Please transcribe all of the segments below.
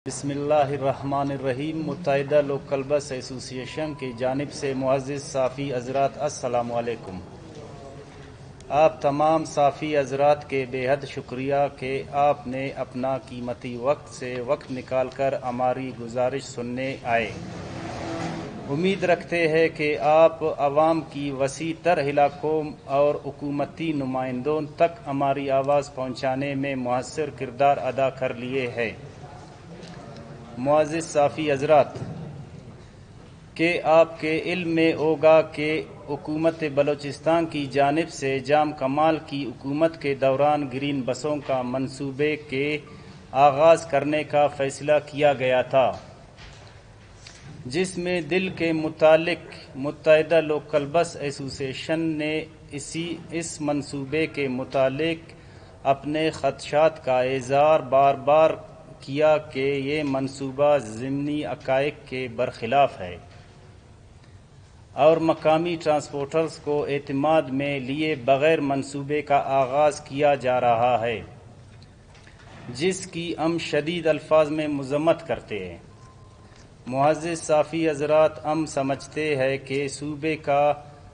बिस्मिल्लाहिर्रहमानिर्रहीम। मुत्तहिदा local bus association की जानिब से मुअज़्ज़िज़ साफ़ी हज़रात अस्सलामु अलैकुम। आप तमाम साफ़ी हज़रात के बेहद शुक्रिया कि आपने अपना कीमती वक्त से वक्त निकाल कर हमारी गुजारिश सुनने आए। उम्मीद रखते हैं कि आप अवाम की वसी तर इलाकों और हुकूमती नुमाइंदों तक हमारी आवाज़ पहुँचाने में मुअस्सिर किरदार अदा कर लिए हैं। मुअज़्ज़िज़ साफ़ी हज़रात के आपके इल्म में होगा कि हुकूमत बलूचिस्तान की जानिब से जाम कमाल की हुकूमत के दौरान ग्रीन बसों का मंसूबे के आगाज़ करने का फ़ैसला किया गया था, जिसमें दिल के मुतालिक मुत्तहिदा लोकल बस एसोसिएशन ने इस मंसूबे के मुतालिक अपने ख़दशात का इज़हार बार बार किया कि ये मंसूबा ज़िमनी हक़ाइक़ के बरखिलाफ़ है और मकामी ट्रांसपोर्टर्स को एतमाद में लिए बग़ैर मंसूबे का आगाज़ किया जा रहा है, जिसकी हम शदीद अल्फाज में मज़म्मत करते हैं। मुअज़्ज़िज़ साफ़ी हज़रात, हम समझते हैं कि सूबे का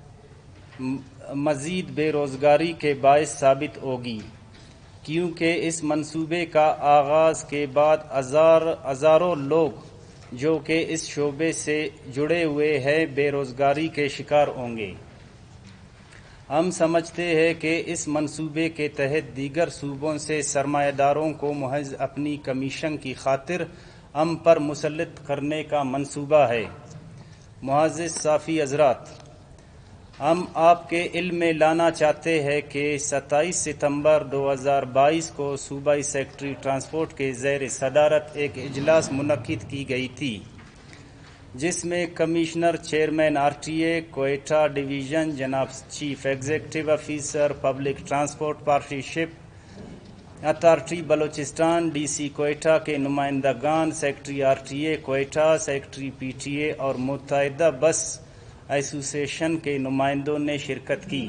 मज़ीद बेरोज़गारी के बाइस साबित होगी, क्योंकि इस मंसूबे का आगाज़ के बाद हज़ारों लोग जो कि इस शोबे से जुड़े हुए हैं बेरोज़गारी के शिकार होंगे। हम समझते हैं कि इस मंसूबे के तहत दीगर सूबों से सरमायादारों को महज अपनी कमीशन की खातिर हम पर मुसल्लत करने का मंसूबा है। मुअज़्ज़िज़ साफ़ी हज़रात, हम आपके इल्म में लाना चाहते हैं कि 27 सितंबर 2022 को सूबाई सेक्रेटरी ट्रांसपोर्ट के ज़ेर सदारत एक इजलास मुनक्किद की गई थी, जिसमें commissioner chairman RTA Quetta division जनाब chief executive officer public transport partnership authority Balochistan DC Quetta के नुमाइंदगान, secretary RTA Quetta, secretary PTA और मुत्तहिदा बस एसोसिएशन के नुमाइंदों ने शिरकत की,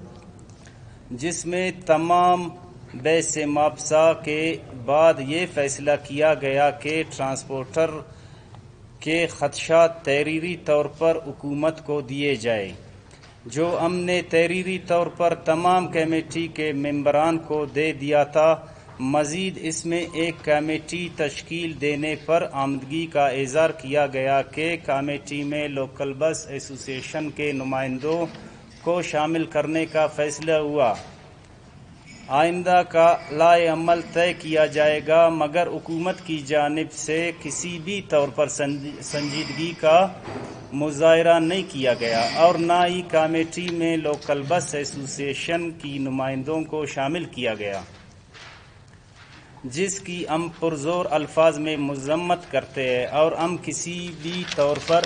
जिसमें तमाम बहस मुआवजा के बाद ये फैसला किया गया कि ट्रांसपोर्टर के खदशात तहरीरी तौर पर हुकूमत को दिए जाए, जो हमने तहरीरी तौर पर तमाम कमेटी के मेंबरान को दे दिया था। मज़ीद इसमें एक कमेटी तश्कील देने पर आमदगी का इज़हार किया गया कि कमेटी में लोकल बस एसोसिएशन के नुमाइंदों को शामिल करने का फ़ैसला हुआ। आइंदा का लाए अमल तय किया जाएगा, मगर हुकूमत की जानिब से किसी भी तौर पर संजीदगी का मुज़ाहिरा नहीं किया गया और ना ही कमेटी में लोकल बस एसोसिएशन की नुमाइंदों को शामिल किया गया, जिसकी हम पुरज़ोर अल्फाज में मज़म्मत करते हैं और हम किसी भी तौर पर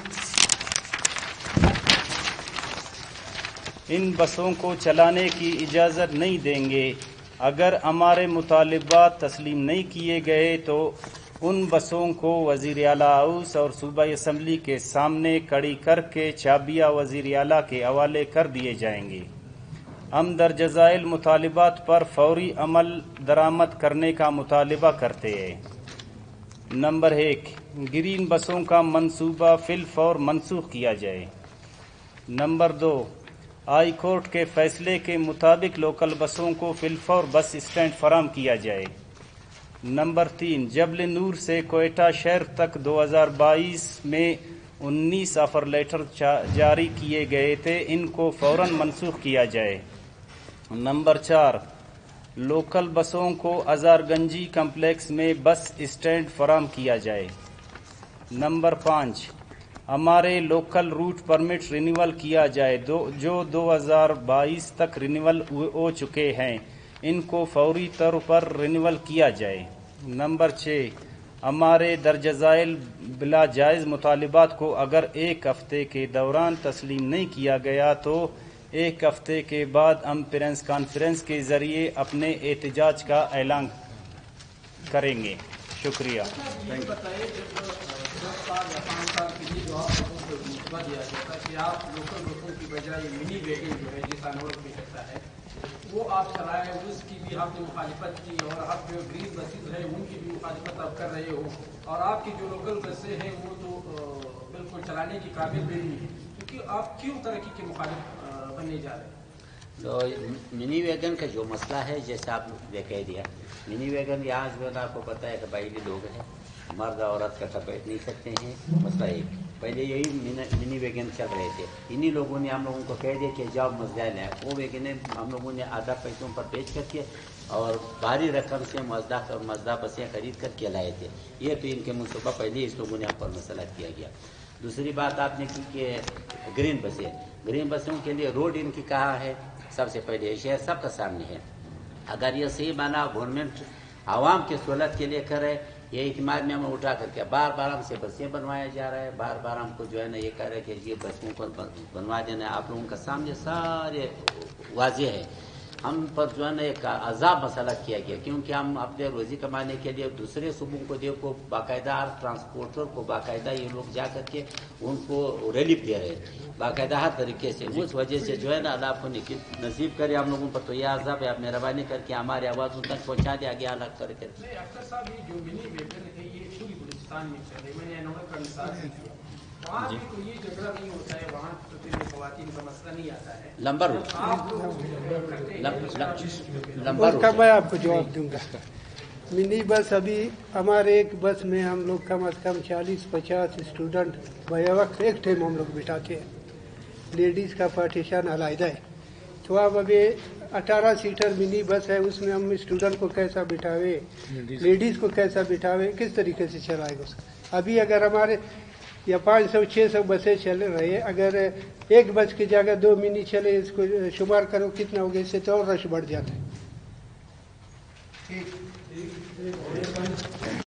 इन बसों को चलाने की इजाज़त नहीं देंगे। अगर हमारे मुतालिबात तस्लीम नहीं किए गए तो उन बसों को वज़ीर आला हाउस और सूबाई असम्बली के सामने खड़ी करके चाबियाँ वज़ीर आला के हवाले कर दिए जाएंगे। हम दर्ज ज़ाइल मुतालिबात पर फौरी अमल दरामद करने का मुतालिबा करते हैं। नंबर 1, ग्रीन बसों का मंसूबा फिल फौर मनसूख किया जाए। नंबर 2, हाई कोर्ट के फैसले के मुताबिक लोकल बसों को फिल फौर बस स्टैंड फराहम किया जाए। नंबर 3, जबल नूर से कोयटा शहर तक 2022 में 19 ऑफर लेटर जारी किए गए थे, इनको फौरन मनसूख किया जाए। नंबर 4, लोकल बसों को अज़ारगंजी कम्प्लेक्स में बस स्टैंड फराहम किया जाए। नंबर 5, हमारे लोकल रूट परमिट रिन्यूअल किया जाए, जो 2022 तक रिन्यूअल हो चुके हैं, इनको फौरी तौर पर रिन्यूअल किया जाए। नंबर 6, हमारे दर्ज ज़ाइल बिला जायज़ मुतालिबात को अगर एक हफ्ते के दौरान तस्लीम नहीं किया गया तो एक हफ्ते के बाद हम प्रेस कॉन्फ्रेंस के ज़रिए अपने एहतजाज का ऐलान करेंगे। شکریہ. یہ بتائیے جب 10 سال یا 5 سال کے لیے جو آپ لوگوں کو منصوبہ دیا جاتا ہے کہ آپ لوکل بسوں کی بجائے منی ویگن جو ہے جس انوڑ بھی سکتا ہے وہ آپ چلائے، اس کی بھی آپ نے مخالفت کی، اور آپ جو گرین بسز ہیں ان کی بھی مخالفت آپ کر رہے ہو، اور آپ کی جو لوکل بسیں ہیں وہ تو بالکل چلانے کی قابل بھی نہیں ہے، کیونکہ آپ کیوں ترقی کے مخالف بننے جا رہے ہیں؟ تو منی ویگن کا جو مسئلہ ہے، جیسے آپ نے کہہ دیا، منی ویگن یہاں جو ہے آپ کو پتہ ہے قبائلی لوگ ہیں، مرد عورت کا بیٹھ نہیں سکتے ہیں. مسئلہ ایک پہلے یہی منی ویگن چل رہے تھے. انہی لوگوں نے ہم لوگوں کو کہہ دیا کہ جاؤ مزدہ لیں. وہ ویگنیں ہم لوگوں نے آدھا پیسوں پر بیچ کر کے اور بھاری رقم سے مزدہ بسیں خرید کر کے لائے تھے. یہ تو ان کے منصوبہ پہلے اس لوگوں نے ہم پر مسئلہ کیا گیا. دوسری بات آپ نے کی کہ گرین بسوں کے لیے روڈ ان کی کہاں ہے؟ سب سے پہلے یہ شہر سب کا سامنے ہے. اگر یہ صحیح مانا گورنمنٹ عوام کی سہولت کے لیے کرے، یہ اعتماد میں ہمیں اٹھا کر کے بار بار ہم سے بسیں بنوایا جا رہا ہے، بار بار ہم کو جو ہے نا یہ کہہ رہے کہ یہ بسوں کو بنوا دینا ہے. آپ لوگوں کا سامنے سارے واضح ہے. ہم پر جو ہے نا ایک عذاب مسئلہ کیا گیا، کیونکہ ہم اپنے روزی کمانے کے لیے دوسرے صوبوں کو باقاعدہ ٹرانسپورٹر کو باقاعدہ یہ لوگ جا کر کے ان کو ریلیف دے رہے ہیں باقاعدہ ہر طریقے سے. اس وجہ سے جو ہے نا اللہ آپ کو نصیب کرے ہم لوگوں پر تو یہ عذاب ہے. آپ مہربانی کر کے ہماری آواز ان تک پہنچا دیا گیا الگ کر کے. اختر صاحب یہ جو منی ویگن ہے یہ پوری بلوچستان میں چلے، میں نے انوڑ کا مثال دی تھی، وہاں بھی کوئی یہ جھگڑا نہیں ہوتا ہے، وہاں تو پھر خواتین کا مسئلہ نہیں آتا ہے. لمبر اس کا میں آپ کو جواب دوں گا. منی بس ابھی ہمارے ایک بس میں ہم لوگ کم از کم 40-50 اسٹوڈنٹ بھائی وقت ایک ٹائم ہم لوگ بٹھاتے ہیں. لیڈیز کا پارٹیشن علیحدہ ہے. تو اب ابھی 18 سیٹر منی بس ہے، اس میں ہم اسٹوڈنٹ کو کیسا بٹھاوے، لیڈیز کو کیسا بٹھاوے، کس طریقے سے چلائے گا. ابھی اگر ہمارے یا 500-600 بسیں چل رہی ہیں، اگر ایک بس کی جگہ 2 منی چلے، اس کو شمار کرو کتنا ہوگا، اس سے تو اور رش بڑھ جاتا ہے.